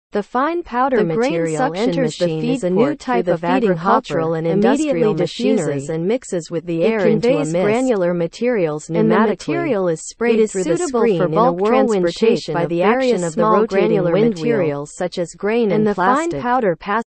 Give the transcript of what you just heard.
The fine powder material enters the feed is a new type of agricultural and industrial machinery and mixes with the air into a mist. Granular materials pneumatically, and the material is sprayed through the screen in a whirlwind shape by the action of the rotating wind materials such as grain and plastic. The fine powder passes